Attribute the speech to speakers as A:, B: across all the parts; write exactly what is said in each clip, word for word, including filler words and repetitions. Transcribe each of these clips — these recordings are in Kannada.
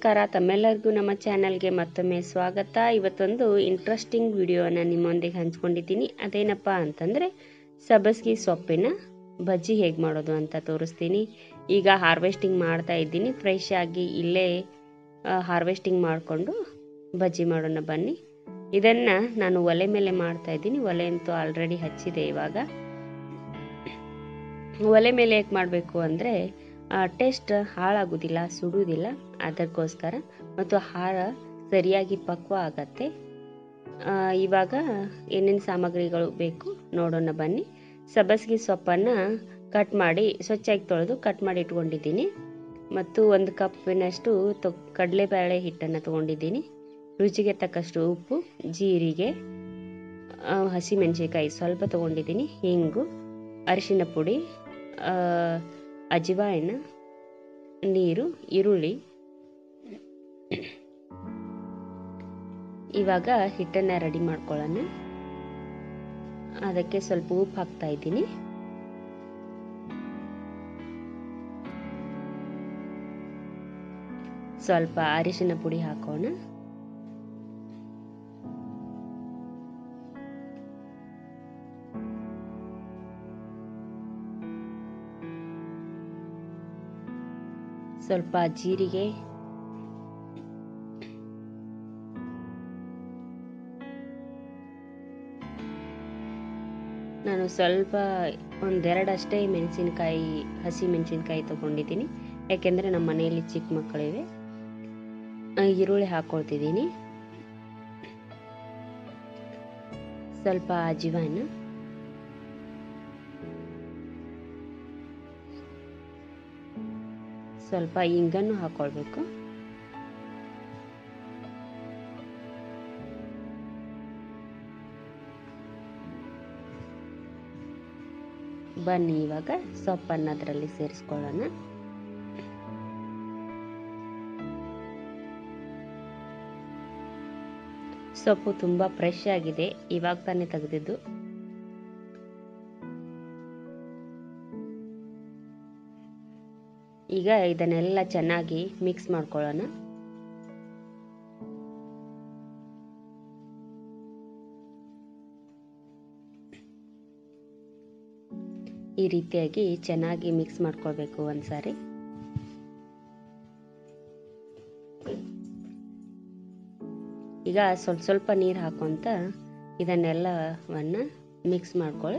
A: ನಮಸ್ಕಾರ, ತಮ್ಮೆಲ್ಲರಿಗೂ ನಮ್ಮ ಚಾನಲ್ಗೆ ಮತ್ತೊಮ್ಮೆ ಸ್ವಾಗತ. ಇವತ್ತೊಂದು ಇಂಟ್ರೆಸ್ಟಿಂಗ್ ವಿಡಿಯೋನ ನಿಮ್ಮೊಂದಿಗೆ ಹಂಚ್ಕೊಂಡಿದ್ದೀನಿ. ಅದೇನಪ್ಪ ಅಂತಂದರೆ ಸಬ್ಬಸಿಗೆ ಸೊಪ್ಪಿನ ಬಜ್ಜಿ ಹೇಗೆ ಮಾಡೋದು ಅಂತ ತೋರಿಸ್ತೀನಿ. ಈಗ ಹಾರ್ವೆಸ್ಟಿಂಗ್ ಮಾಡ್ತಾ ಇದ್ದೀನಿ. ಫ್ರೆಶ್ ಆಗಿ ಇಲ್ಲೇ ಹಾರ್ವೆಸ್ಟಿಂಗ್ ಮಾಡಿಕೊಂಡು ಬಜ್ಜಿ ಮಾಡೋಣ ಬನ್ನಿ. ಇದನ್ನು ನಾನು ಒಲೆ ಮೇಲೆ ಮಾಡ್ತಾ ಇದ್ದೀನಿ. ಒಲೆ ಅಂತೂ ಆಲ್ರೆಡಿ ಹಚ್ಚಿದೆ. ಇವಾಗ ಒಲೆ ಮೇಲೆ ಹೇಗೆ ಮಾಡಬೇಕು ಅಂದರೆ ಟೇಸ್ಟ್ ಹಾಳಾಗೋದಿಲ್ಲ, ಸುಡುವುದಿಲ್ಲ, ಅದಕ್ಕೋಸ್ಕರ ಮತ್ತು ಆಹಾರ ಸರಿಯಾಗಿ ಪಕ್ವ ಆಗತ್ತೆ. ಇವಾಗ ಏನೇನು ಸಾಮಗ್ರಿಗಳು ಬೇಕು ನೋಡೋಣ ಬನ್ನಿ. ಸಬ್ಬಸಿಗೆ ಸೊಪ್ಪನ್ನು ಕಟ್ ಮಾಡಿ ಸ್ವಚ್ಛಾಗಿ ತೊಳೆದು ಕಟ್ ಮಾಡಿ ಇಟ್ಕೊಂಡಿದ್ದೀನಿ. ಮತ್ತು ಒಂದು ಕಪ್ಪಿನಷ್ಟು ತೊ ಕಡಲೆಬೇಳೆ ಹಿಟ್ಟನ್ನು ತೊಗೊಂಡಿದ್ದೀನಿ. ರುಚಿಗೆ ತಕ್ಕಷ್ಟು ಉಪ್ಪು, ಜೀರಿಗೆ, ಹಸಿಮೆಣಸಿನಕಾಯಿ ಸ್ವಲ್ಪ ತೊಗೊಂಡಿದ್ದೀನಿ, ಹಿಂಗು, ಅರಿಶಿನ ಪುಡಿ, ಅಜ್ವಾಯಿನ, ನೀರು, ಈರುಳ್ಳಿ. ಇವಾಗ ಹಿಟ್ಟನ್ನು ರೆಡಿ ಮಾಡ್ಕೊಳ್ಳೋಣ. ಅದಕ್ಕೆ ಸ್ವಲ್ಪ ಉಪ್ಪು ಹಾಕ್ತಾ ಇದ್ದೀನಿ. ಸ್ವಲ್ಪ ಅರಿಶಿನ ಪುಡಿ ಹಾಕೋಣ. ಸ್ವಲ್ಪ ಜೀರಿಗೆ, ನಾನು ಸ್ವಲ್ಪ ಒಂದೆರಡಷ್ಟೇ ಮೆಣಸಿನಕಾಯಿ, ಹಸಿ ಮೆಣಸಿನಕಾಯಿ ತೊಗೊಂಡಿದ್ದೀನಿ, ಯಾಕೆಂದರೆ ನಮ್ಮ ಮನೆಯಲ್ಲಿ ಚಿಕ್ಕ ಮಕ್ಕಳಿವೆ. ಈರುಳ್ಳಿ ಹಾಕ್ಕೊಳ್ತಿದ್ದೀನಿ, ಸ್ವಲ್ಪ ಅಜ್ವಾಯಿನ, ಸ್ವಲ್ಪ ಇಂಗನ್ನು ಹಾಕ್ಕೊಳ್ಬೇಕು. ಬನ್ನಿ ಇವಾಗ ಸೊಪ್ಪನ್ನು ಅದರಲ್ಲಿ ಸೇರಿಸ್ಕೊಳ್ಳೋಣ. ಸೊಪ್ಪು ತುಂಬ ಫ್ರೆಶ್ ಆಗಿದೆ, ಇವಾಗ ತಾನೇ ತೆಗೆದಿದ್ದು. ಈಗ ಇದನ್ನೆಲ್ಲ ಚೆನ್ನಾಗಿ ಮಿಕ್ಸ್ ಮಾಡ್ಕೊಳ್ಳೋಣ. ಈ ರೀತಿಯಾಗಿ ಚೆನ್ನಾಗಿ ಮಿಕ್ಸ್ ಮಾಡ್ಕೊಳ್ಬೇಕು ಒಂದ್ಸಾರಿ. ಈಗ ಸ್ವಲ್ಪ ಸ್ವಲ್ಪ ನೀರು ಹಾಕೊಂತ ಇದನ್ನೆಲ್ಲವನ್ನ ಮಿಕ್ಸ್ ಮಾಡ್ಕೊಳ್ಳಿ.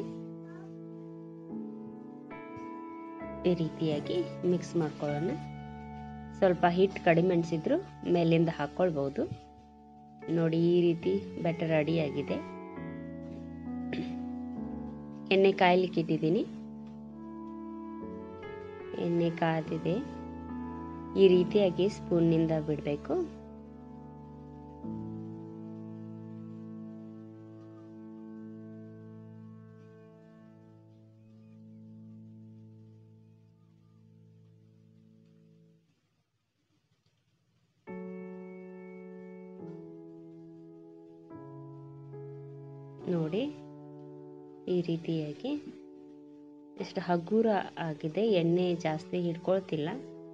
A: ಈ ರೀತಿಯಾಗಿ ಮಿಕ್ಸ್ ಮಾಡ್ಕೊಳ್ಳೋಣ. ಸ್ವಲ್ಪ ಹಿಟ್ಟು ಕಡಿಮೆ ಅನಿಸಿದ್ರು ಮೇಲಿಂದ ಹಾಕ್ಕೊಳ್ಬಹುದು. ನೋಡಿ, ಈ ರೀತಿ ಬ್ಯಾಟರ್ ರೆಡಿಯಾಗಿದೆ. ಎಣ್ಣೆ ಕಾಯ್ಲಿಕ್ಕೆ ಇಟ್ಟಿದ್ದೀನಿ. ಎಣ್ಣೆ ಕಾದಿದೆ. ಈ ರೀತಿಯಾಗಿ ಸ್ಪೂನ್ನಿಂದ ಬಿಡಬೇಕು. ನೋಡಿ, ಈ ರೀತಿಯಾಗಿ ಎಷ್ಟು ಹಗುರ ಆಗಿದೆ, ಎಣ್ಣೆ ಜಾಸ್ತಿ ಹಿಡ್ಕೊಳ್ತಿಲ್ಲ.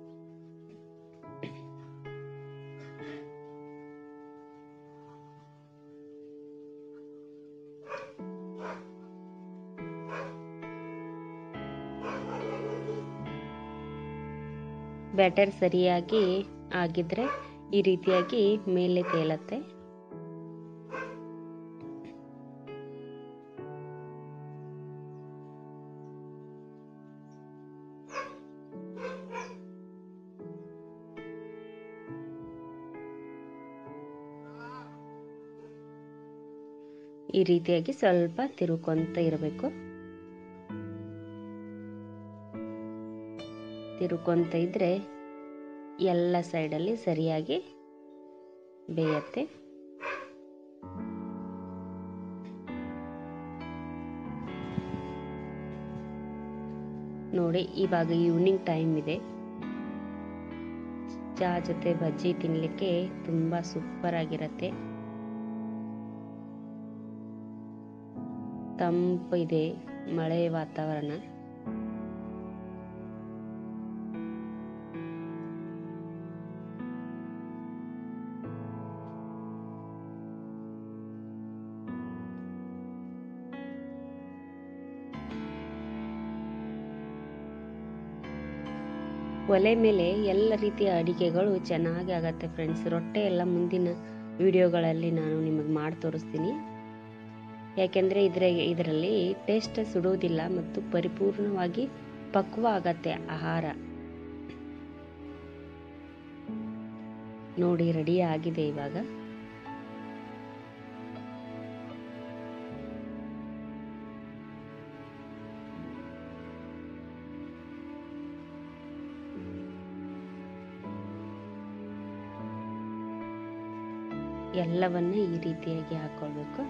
A: ಬ್ಯಾಟರ್ ಸರಿಯಾಗಿ ಆಗಿದ್ರೆ ಈ ರೀತಿಯಾಗಿ ಮೇಲೆ ತೇಲತ್ತೆ. ಈ ರೀತಿಯಾಗಿ ಸ್ವಲ್ಪ ತಿರುಕೊಂತ ಇರಬೇಕು. ತಿರುಕೊಂತ ಇದ್ರೆ ಎಲ್ಲ ಸೈಡಲ್ಲಿ ಸರಿಯಾಗಿ ಬೇಯತ್ತೆ. ನೋಡಿ, ಇವಾಗ ಈವ್ನಿಂಗ್ ಟೈಮ್ ಇದೆ. ಚಹಾ ಜೊತೆ ಬಜ್ಜಿ ತಿನ್ನಲಿಕ್ಕೆ ತುಂಬ ಸೂಪರ್ ಆಗಿರತ್ತೆ. ತಂಪಿದೆ, ಮಳೆ ವಾತಾವರಣ. ಒಲೆ ಮೇಲೆ ಎಲ್ಲ ರೀತಿಯ ಅಡಿಗೆಗಳು ಚೆನ್ನಾಗಿ ಆಗತ್ತೆ ಫ್ರೆಂಡ್ಸ್. ರೊಟ್ಟೆ ಎಲ್ಲ ಮುಂದಿನ ವಿಡಿಯೋಗಳಲ್ಲಿ ನಾನು ನಿಮಗೆ ಮಾಡಿ ತೋರಿಸ್ತೀನಿ. ಯಾಕೆಂದರೆ ಇದರ ಇದರಲ್ಲಿ ಟೇಸ್ಟ್ ಸುಡುವುದಿಲ್ಲ ಮತ್ತು ಪರಿಪೂರ್ಣವಾಗಿ ಪಕ್ವ ಆಗತ್ತೆ ಆಹಾರ. ನೋಡಿ ರೆಡಿ ಆಗಿದೆ ಇವಾಗ. ಎಲ್ಲವನ್ನ ಈ ರೀತಿಯಾಗಿ ಹಾಕೊಳ್ಬೇಕು.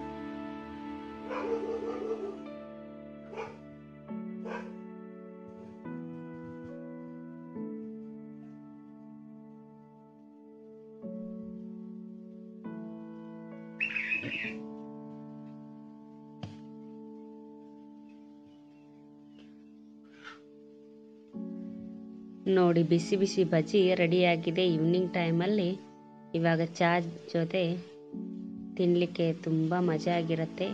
A: ನೋಡಿ ಬಿಸಿ ಬಿಸಿ ಬಜ್ಜಿ ರೆಡಿಯಾಗಿದೆ. ಈವ್ನಿಂಗ್ ಟೈಮಲ್ಲಿ ಇವಾಗ ಚಾ ಜೊತೆ ತಿನ್ನಲಿಕ್ಕೆ ತುಂಬ ಮಜಾ ಆಗಿರುತ್ತೆ.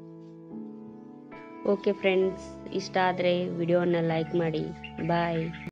A: ಓಕೆ ಫ್ರೆಂಡ್ಸ್, ಇಷ್ಟ ಆದರೆ ವಿಡಿಯೋನ ಲೈಕ್ ಮಾಡಿ. ಬಾಯ್.